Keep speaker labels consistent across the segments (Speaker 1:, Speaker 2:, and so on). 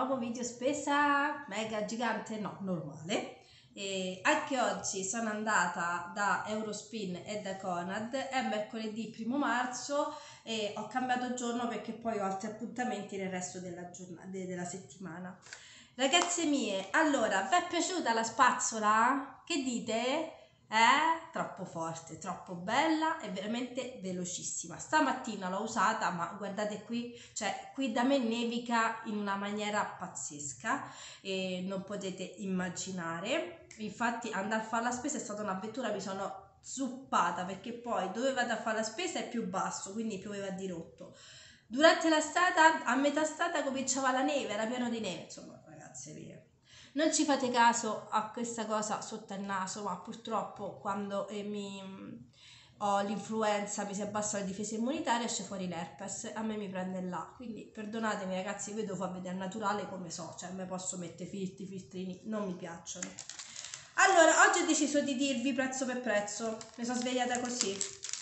Speaker 1: nuovo video spesa mega gigante, no, normale. E anche oggi sono andata da Eurospin e da Conad, è mercoledì 1 marzo e ho cambiato giorno perché poi ho altri appuntamenti nel resto della giornata, della settimana. Ragazze mie, allora, vi è piaciuta la spazzola? Che dite? Troppo forte, troppo bella e veramente velocissima. Stamattina l'ho usata, ma guardate qui, cioè qui da me nevica in una maniera pazzesca e non potete immaginare. Infatti andare a fare la spesa è stata un'avventura, mi sono zuppata perché poi dove vado a fare la spesa è più basso, quindi pioveva a dirotto. Durante la strada, a metà strada cominciava la neve, era pieno di neve, insomma ragazze mie. Non ci fate caso a questa cosa sotto il naso, ma purtroppo quando ho l'influenza, mi si abbassa la difesa immunitaria, esce fuori l'herpes, a me mi prende là. Quindi perdonatemi ragazzi, io devo far vedere naturale come so, cioè me posso mettere filtrini, non mi piacciono. Allora, oggi ho deciso di dirvi prezzo per prezzo, mi sono svegliata così.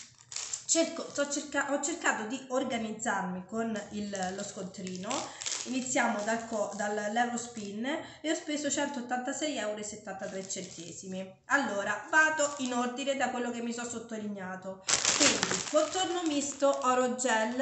Speaker 1: Ho cercato di organizzarmi con lo scontrino. Iniziamo dall'Eurospin e ho speso 186,73 €. Allora, vado in ordine da quello che mi sono sottolineato. Quindi, contorno misto oro gel,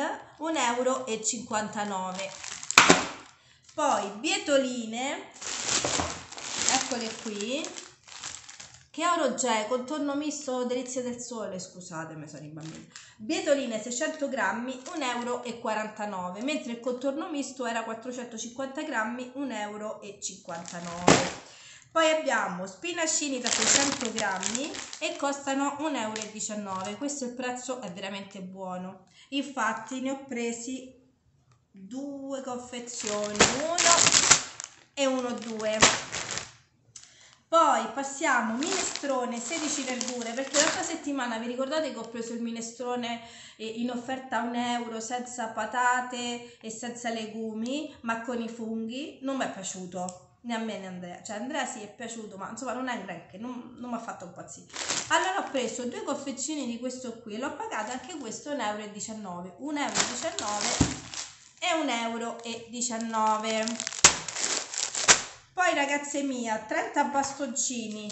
Speaker 1: 1,59 €. Poi, bietoline, eccole qui. Che oro gel, contorno misto delizie del sole, scusatemi, sono i bambini. Bietoline 600 grammi, 1,49 €, mentre il contorno misto era 450 grammi, 1,59 €. Poi abbiamo spinacini da 600 grammi e costano 1,19 €. Questo il prezzo è veramente buono. Infatti ne ho presi 2 confezioni, 1 e 1, 2. Poi passiamo minestrone 16 verdure, perché l'altra settimana vi ricordate che ho preso il minestrone in offerta a 1 € senza patate e senza legumi, ma con i funghi? Non mi è piaciuto, né a me né a Andrea, cioè Andrea sì è piaciuto, ma insomma non è un granché, non mi ha fatto impazzire. Allora ho preso 2 confezioni di questo qui e l'ho pagato anche questo 1,19 €, 1,19 € e 1,19 €. Poi ragazze mia, 30 bastoncini,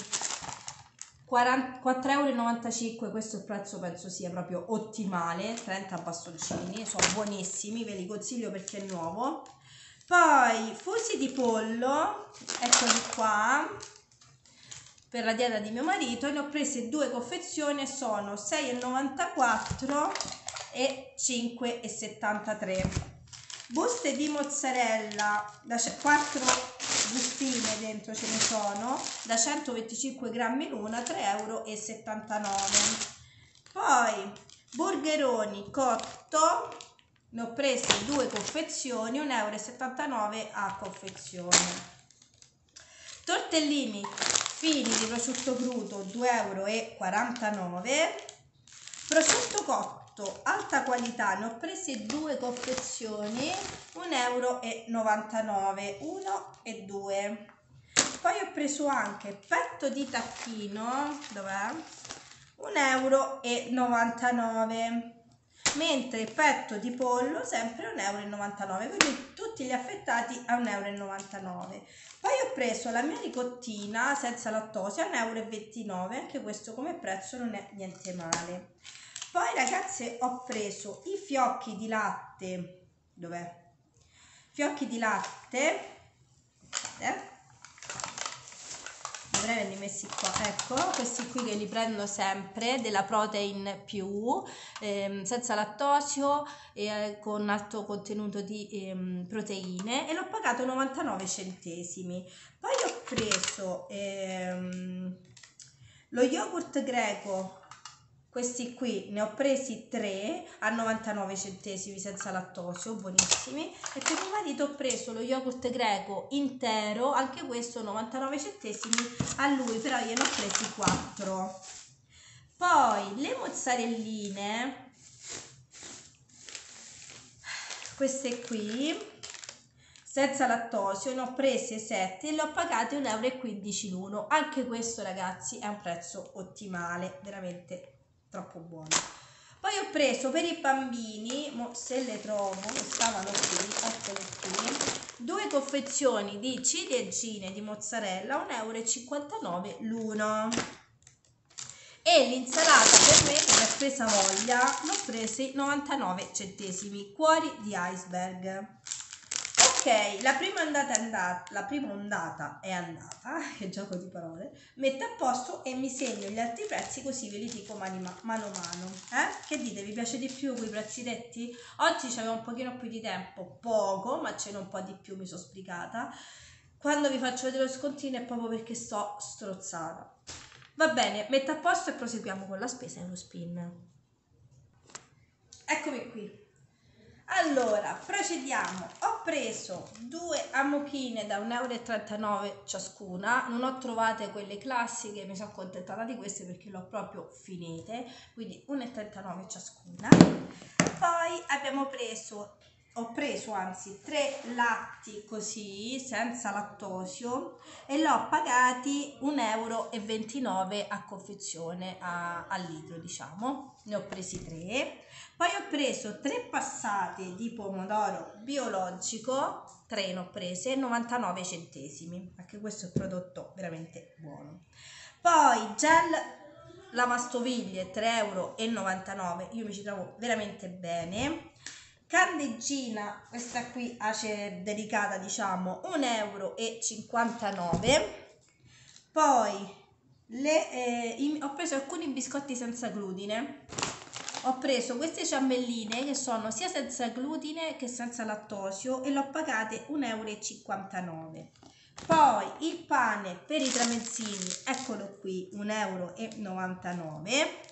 Speaker 1: 4,95 €, questo il prezzo penso sia proprio ottimale, 30 bastoncini, sono buonissimi, ve li consiglio perché è nuovo. Poi fusi di pollo, eccoli qua, per la dieta di mio marito, ne ho prese 2 confezioni e sono 6,94 € e 5,73 €. Buste di mozzarella, 4 bustine dentro ce ne sono, da 125 grammi l'una, 3,79 €. Poi burgeroni cotto, ne ho prese 2 confezioni, 1,79 € a confezione. Tortellini fini di prosciutto crudo, 2,49 €. Prosciutto cotto alta qualità, ne ho prese 2 confezioni, 1,99 €, 1 e 2. Poi ho preso anche petto di tacchino, dov'è? 1,99 €, mentre petto di pollo sempre 1,99 €, quindi tutti gli affettati a 1,99 €. Poi ho preso la mia ricottina senza lattosio a 1,29 €, anche questo come prezzo non è niente male. Poi ragazze ho preso i fiocchi di latte, dov'è? Fiocchi di latte, dovrei averli messi qua, ecco, questi qui che li prendo sempre, della Protein più, senza lattosio e con alto contenuto di proteine, e l'ho pagato 99 centesimi. Poi ho preso lo yogurt greco, questi qui ne ho presi 3 a 99 centesimi senza lattosio, buonissimi. E per mio marito ho preso lo yogurt greco intero, anche questo 99 centesimi a lui, però io ne ho presi 4. Poi le mozzarelline, queste qui senza lattosio, ne ho prese 7 e le ho pagate 1,15 € l'uno. Anche questo ragazzi è un prezzo ottimale, veramente troppo buono. Poi ho preso per i bambini, se le trovo, che stavano qui, eccole qui, 2 confezioni di ciliegine di mozzarella, 1,59 € l'uno. E l'insalata per me, che mi ha presa voglia, l'ho presi 99 centesimi, cuori di iceberg. Ok, la prima ondata è andata, che gioco di parole, metto a posto e mi segno gli altri prezzi così ve li dico mano a mano. Che dite, vi piace di più quei prezzi detti? Oggi c'avevo un pochino più di tempo, poco, ma ce n'è un po' di più, mi sono sbrigata. Quando vi faccio vedere lo scontino è proprio perché sto strozzata. Va bene, metto a posto e proseguiamo con la spesa Eurospin. Eccomi qui. Allora, procediamo. Ho preso 2 ammuchine da 1,39 € ciascuna. Non ho trovate quelle classiche, mi sono accontentata di queste perché le ho proprio finite. Quindi 1,39 € ciascuna. Poi ho preso anzi 3 latti così, senza lattosio, e l'ho pagati 1,29 € a confezione, al litro diciamo. Ne ho presi 3. Poi ho preso 3 passate di pomodoro biologico, 3 ne ho prese, 99 centesimi, anche questo è un prodotto veramente buono. Poi gel lavastoviglie, 3,99 €, io mi ci trovo veramente bene. Candeggina, questa qui ace delicata diciamo, 1,59 €. Poi ho preso alcuni biscotti senza glutine. Ho preso queste ciambelline che sono sia senza glutine che senza lattosio e l'ho pagate 1,59 €. Poi il pane per i tramezzini, eccolo qui, 1,99 €.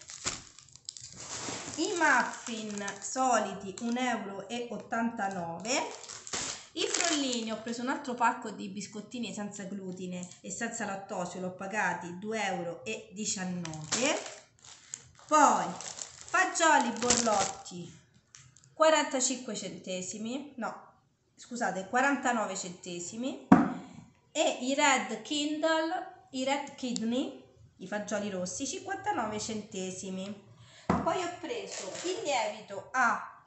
Speaker 1: I muffin soliti 1,89 €. I frollini, ho preso un altro pacco di biscottini senza glutine e senza lattosio, l'ho pagati 2,19 €. Poi fagioli borlotti 45 centesimi, no scusate 49 centesimi, e i red kidney, i fagioli rossi, 59 centesimi. Poi ho preso il lievito a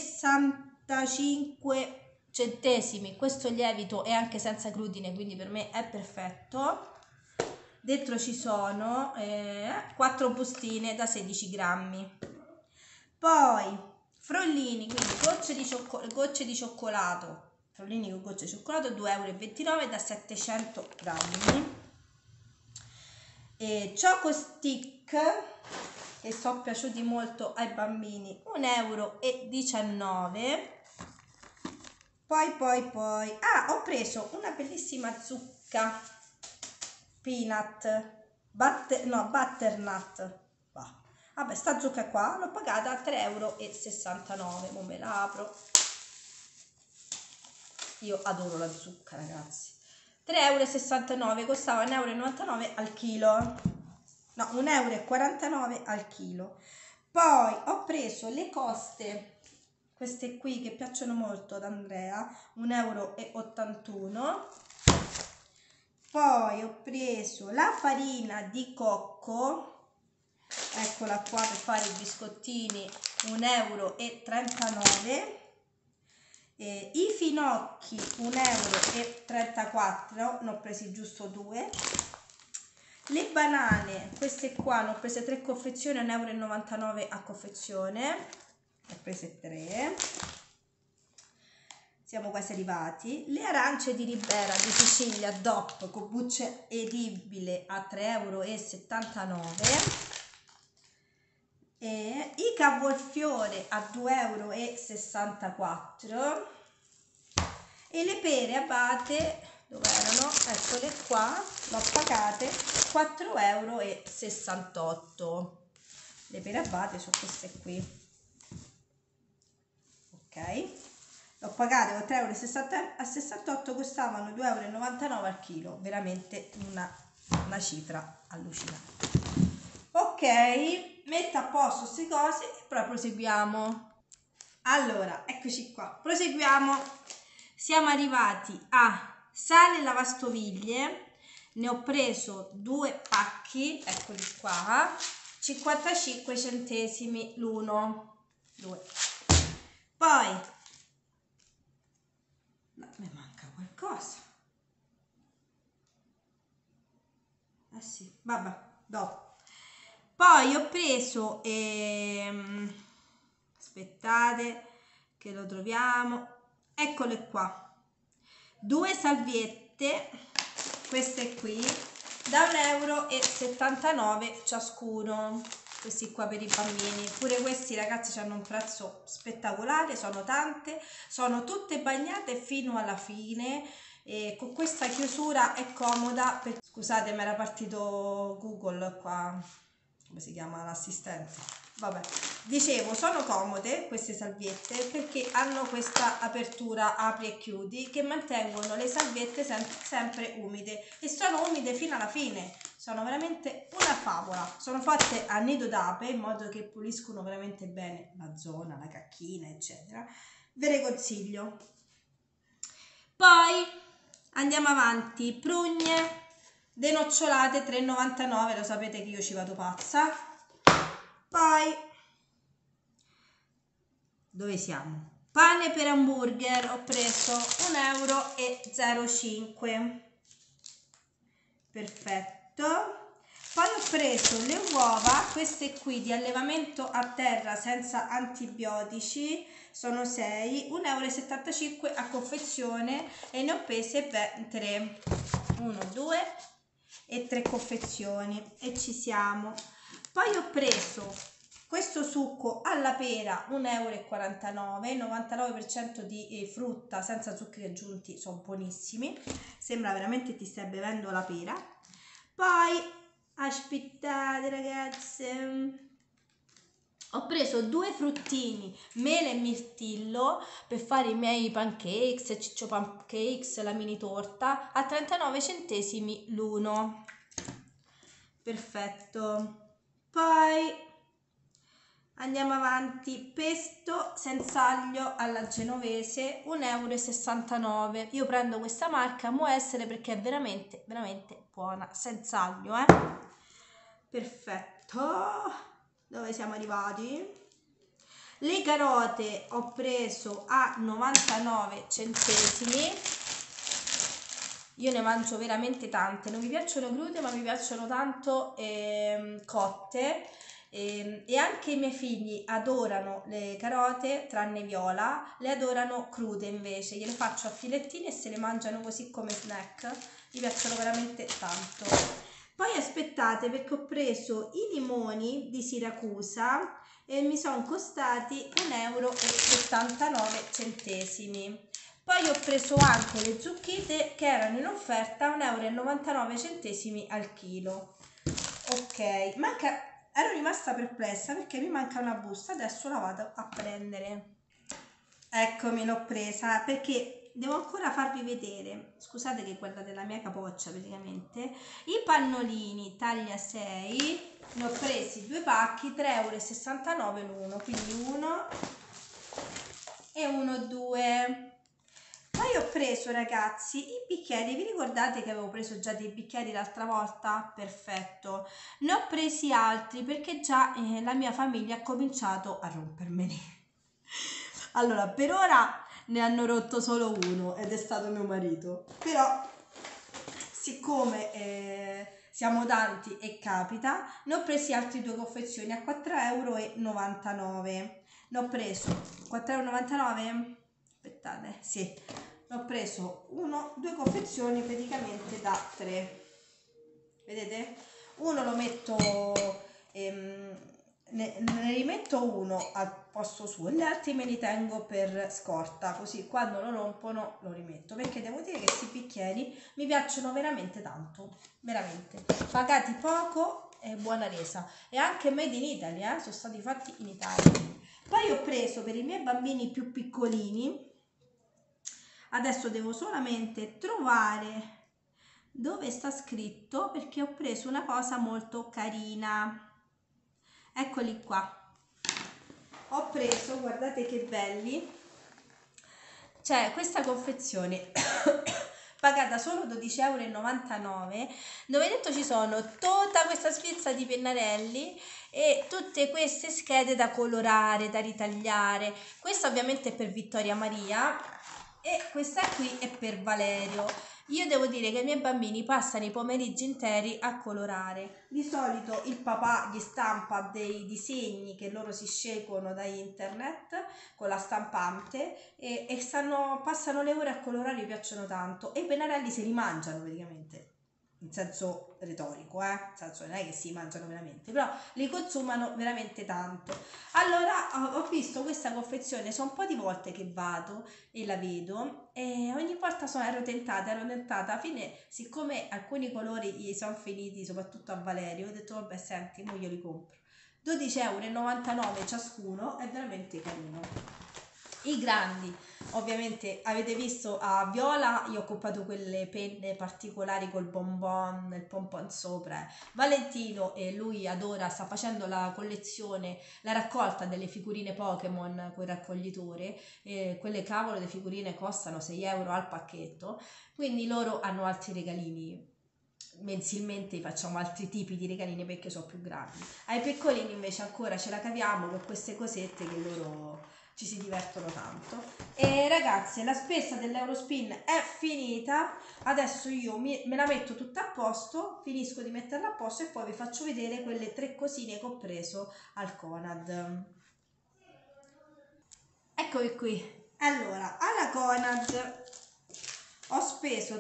Speaker 1: 65 centesimi, questo lievito è anche senza glutine, quindi per me è perfetto. Dentro ci sono 4 bustine da 16 grammi. Poi frollini, quindi gocce di cioccolato, frollini con gocce di cioccolato, 2,29 € da 700 grammi. E Choco Stick, che sono piaciuti molto ai bambini, 1,19 €. Poi ho preso una bellissima zucca peanut butternut. Vabbè, sta zucca qua l'ho pagata a 3,69 €. Mo me la apro. Io adoro la zucca, ragazzi. 3,69 €, costava 1,99 € al chilo. No, 1,49 € al chilo. Poi ho preso le coste, queste qui che piacciono molto ad Andrea, 1,81 €. Poi ho preso la farina di cocco, eccola qua, per fare i biscottini, 1,39 €. I finocchi 1,34 €, ne ho presi giusto 2. Le banane, queste qua, ne ho prese 3 confezioni, 1,99 € a confezione, ne ho prese 3. Siamo quasi arrivati. Le arance di Ribera di Sicilia DOP con buccia edibile a 3,79 € e i cavolfiore a 2,64 € e le pere abate, dove erano? Eccole qua, l'ho pagate 4,68 €. Le pere abate sono queste qui, ok? L'ho pagate con 3,68 €, costavano 2,99 € al chilo, veramente una cifra allucinante. Ok, metto a posto queste cose e poi proseguiamo. Allora, eccoci qua, proseguiamo. Siamo arrivati a sale lavastoviglie, ne ho preso 2 pacchi, eccoli qua, 55 centesimi l'uno. 2. Poi mi manca qualcosa. Sì, vabbè, dopo. Poi ho preso aspettate che lo troviamo, eccole qua, 2 salviette, queste qui, da 1,79 € ciascuno. Questi qua per i bambini, pure questi ragazzi hanno un prezzo spettacolare, sono tante, sono tutte bagnate fino alla fine, e con questa chiusura è comoda. Scusate, mi era partito Google qua, come si chiama l'assistente, vabbè. Dicevo, sono comode queste salviette perché hanno questa apertura apri e chiudi che mantengono le salviette sempre umide, e sono umide fino alla fine. Sono veramente una favola, sono fatte a nido d'ape in modo che puliscono veramente bene la zona, la cacchina eccetera. Ve le consiglio. Poi andiamo avanti, prugne denocciolate 3,99 €, lo sapete che io ci vado pazza. Poi dove siamo? Pane per hamburger, ho preso 1,05 €. Perfetto. Poi ho preso le uova, queste qui di allevamento a terra senza antibiotici, sono 6, 1,75 € a confezione, e ne ho prese ben 3, 1, 2 e 3 confezioni, e ci siamo. Poi ho preso questo succo alla pera, 1,49 €, 99% di frutta senza zuccheri aggiunti, sono buonissimi, sembra veramente ti stai bevendo la pera. Poi aspettate ragazze, ho preso 2 fruttini, mele e mirtillo, per fare i miei pancakes, ciccio pancakes, la mini torta, a 39 centesimi l'uno. Perfetto. Poi andiamo avanti, pesto senza aglio alla genovese, 1,69 €. Io prendo questa marca Moessere perché è veramente buona, senza aglio, Perfetto. Dove siamo arrivati? Le carote ho preso a 99 centesimi. Io ne mangio veramente tante, non mi piacciono crude ma mi piacciono tanto cotte, e anche i miei figli adorano le carote, tranne Viola, le adorano crude invece, gliele faccio a filettini e se le mangiano così come snack, mi piacciono veramente tanto. Poi aspettate, perché ho preso i limoni di Siracusa e mi sono costati 1,79 €. Poi ho preso anche le zucchine che erano in offerta a 1,99 € al chilo. Ok, ero rimasta perplessa perché mi manca una busta, adesso la vado a prendere. Eccomi, l'ho presa perché devo ancora farvi vedere, scusate che guardate la mia capoccia praticamente, i pannolini taglia 6, ne ho presi 2 pacchi, 3,69 € l'uno, quindi uno e uno, 2. Poi ho preso ragazzi i bicchieri, vi ricordate che avevo preso già dei bicchieri l'altra volta? Perfetto, ne ho presi altri perché già la mia famiglia ha cominciato a rompermeli. Allora, per ora ne hanno rotto solo uno ed è stato mio marito, però siccome siamo tanti e capita, ne ho presi altri 2 confezioni a 4,99 €. Ne ho preso 4,99 €, aspettate, sì, ne ho preso 2 confezioni praticamente da 3, vedete? Uno lo metto, ne rimetto uno al posto suo e gli altri me li tengo per scorta, così quando lo rompono lo rimetto, perché devo dire che questi bicchieri mi piacciono veramente tanto, veramente, pagati poco e buona resa, e anche made in Italy, sono stati fatti in Italia. Poi ho preso per i miei bambini più piccolini, adesso devo solamente trovare dove sta scritto, perché ho preso una cosa molto carina, eccoli qua, ho preso, guardate che belli, c'è questa confezione pagata solo 12,99 €, dove dentro ci sono tutta questa sfilza di pennarelli e tutte queste schede da colorare, da ritagliare. Questa ovviamente è per Vittoria Maria e questa qui è per Valerio. Io devo dire che i miei bambini passano i pomeriggi interi a colorare. Di solito il papà gli stampa dei disegni che loro si scelgono da internet con la stampante e passano le ore a colorare, mi piacciono tanto. E i pennarelli se li mangiano praticamente, in senso retorico, nel senso non è che si mangiano veramente, però li consumano veramente tanto. Allora ho visto questa confezione, sono un po' di volte che vado e la vedo e ogni volta ero tentata, alla fine siccome alcuni colori gli sono finiti, soprattutto a Valerio, ho detto vabbè senti, mo io li compro. 12,99 € ciascuno, è veramente carino. I grandi, ovviamente avete visto a Viola, io ho comprato quelle penne particolari col bonbon, il pompon sopra. Valentino, e lui adora, sta facendo la collezione, la raccolta delle figurine Pokémon con il raccoglitore, quelle cavolo di figurine costano 6 € al pacchetto, quindi loro hanno altri regalini. Mensilmente facciamo altri tipi di regalini perché sono più grandi. Ai piccolini invece ancora ce la caviamo con queste cosette che loro ci si divertono tanto. E ragazzi, la spesa dell'Eurospin è finita, adesso io me la metto tutta a posto, finisco di metterla a posto e poi vi faccio vedere quelle 3 cosine che ho preso al Conad. Eccovi qui. Allora, alla Conad ho speso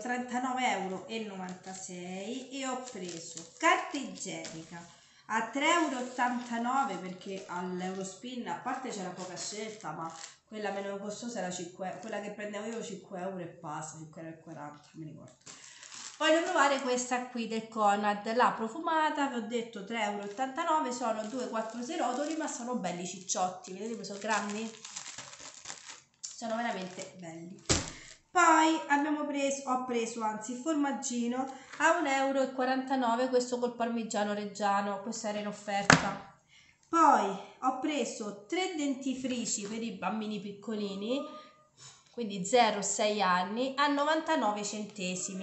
Speaker 1: 39,96 € e ho preso carta igienica a 3,89 € perché all'Eurospin, a parte c'era poca scelta, ma quella meno costosa era 5 €, quella che prendevo io 5 € e passa, 5,40 €, mi ricordo. Voglio provare questa qui del Conad, la profumata, vi ho detto 3,89 €, sono 2,4 rotoli, ma sono belli cicciotti, vedete come sono grandi? Sono veramente belli. Poi ho preso il formaggino a 1,49 €, questo col parmigiano reggiano, questo era in offerta. Poi ho preso 3 dentifrici per i bambini piccolini, quindi 0-6 anni, a 99 centesimi.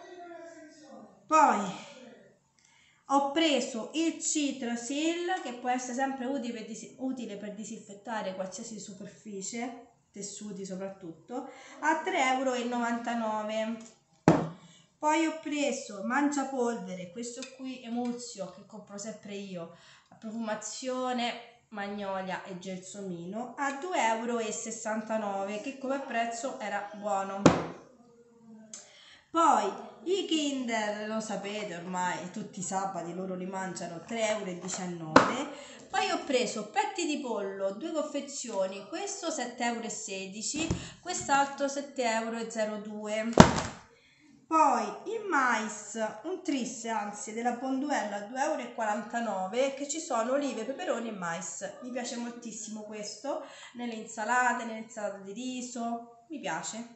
Speaker 1: Poi ho preso il Citrosil, che può essere sempre utile per disinfettare qualsiasi superficie, tessuti soprattutto, a 3,99 €. Poi ho preso mangiapolvere, questo qui Emulsio che compro sempre io, a profumazione magnolia e gelsomino, a 2,69 € che come prezzo era buono. Poi i Kinder, lo sapete ormai, tutti i sabati loro li mangiano, 3,19 €. Poi ho preso petti di pollo, 2 confezioni, questo 7,16 €, quest'altro 7,02 €. Poi il mais, un tris anzi della Bonduella a 2,49 € che ci sono olive, peperoni e mais. Mi piace moltissimo questo, nelle insalate di riso, mi piace.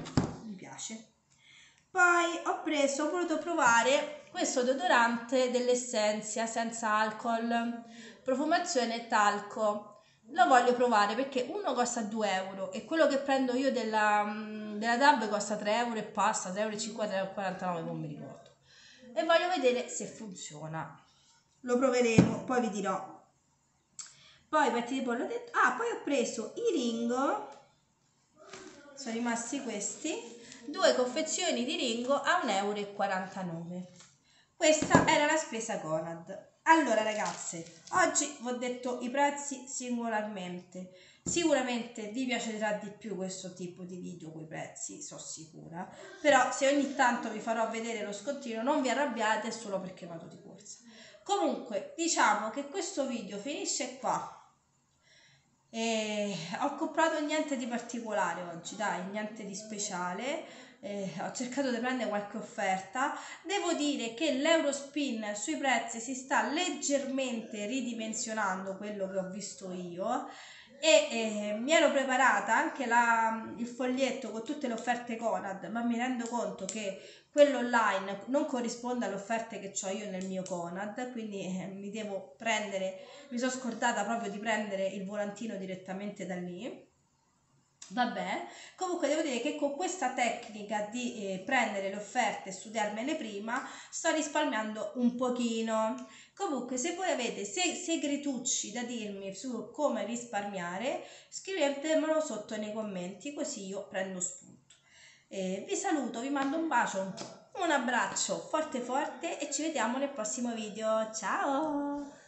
Speaker 1: Poi ho voluto provare questo deodorante dell'Essentia senza alcol, profumazione talco. Lo voglio provare perché uno costa 2 € e quello che prendo io della DAB costa 3 € e passa, 3,50 €, 3,49 €, non mi ricordo. E voglio vedere se funziona. Lo proveremo, poi vi dirò. Poi petti di pollo, poi ho preso i Ringo, sono rimasti questi, 2 confezioni di Ringo a 1,49 €. Questa era la spesa Conad. Allora ragazze, oggi vi ho detto i prezzi singolarmente. Sicuramente vi piacerà di più questo tipo di video con i prezzi, sono sicura. Però se ogni tanto vi farò vedere lo scontrino, non vi arrabbiate, è solo perché vado di corsa. Comunque, diciamo che questo video finisce qua. Ho comprato niente di particolare oggi, dai, niente di speciale. Ho cercato di prendere qualche offerta. Devo dire che l'Eurospin sui prezzi si sta leggermente ridimensionando, quello che ho visto io, e mi ero preparata anche il foglietto con tutte le offerte Conad, ma mi rendo conto che quello online non corrisponde alle offerte che ho io nel mio Conad, quindi mi sono scordata proprio di prendere il volantino direttamente da lì. Vabbè, comunque devo dire che con questa tecnica di prendere le offerte e studiarmele prima sto risparmiando un pochino. Comunque se voi avete segretucci da dirmi su come risparmiare, scrivetemelo sotto nei commenti così io prendo spunto. Vi saluto, vi mando un bacio, un abbraccio forte forte e ci vediamo nel prossimo video. Ciao!